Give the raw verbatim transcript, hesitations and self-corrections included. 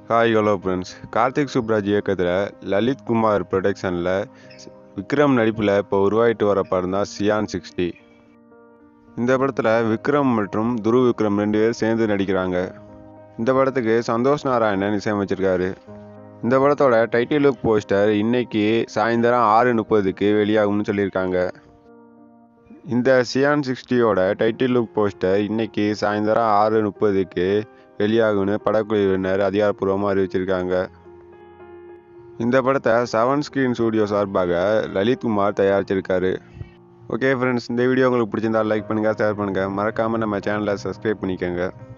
Hi hello friends. Karthik Subbaraj இயக்கத்தில் லலித் குமார் ப்ரொடக்ஷனில் விக்ரம் நடிப்பில் இப்போ உருவாகிட்டு வர படம் தான் சியான் சிக்ஸ்டி. இந்த படத்தில் விக்ரம் மற்றும் துருவ் விக்ரம் ரெண்டு பேர் சேர்ந்து நடிக்கிறாங்க. இந்த படத்துக்கு சந்தோஷ் நாராயணன் இசையமைச்சிருக்காரு. இந்த படத்தோட டைட்டில் லுக் போஸ்டர் இன்னைக்கு சாயந்தரம் ஆறு முப்பதுக்கு வெளியாகும்னு சொல்லியிருக்காங்க. இந்த சியான் சிக்ஸ்டியோட டைட்டில் லுக் போஸ்டர் இன்னைக்கு சாயந்தரம் ஆறு முப்பதுக்கு வெளியாகும்னு படக்குழுவினர் அதிகாரப்பூர்வமாக அறிவிச்சிருக்காங்க. இந்த படத்தை செவன் ஸ்கிரீன் ஸ்டுடியோ சார்பாக லலித் குமார் தயாரிச்சிருக்காரு. ஓகே ஃப்ரெண்ட்ஸ், இந்த வீடியோ உங்களுக்கு பிடிச்சிருந்தா லைக் பண்ணுங்கள், ஷேர் பண்ணுங்கள், மறக்காமல் நம்ம சேனலை சப்ஸ்கிரைப் பண்ணிக்கோங்க.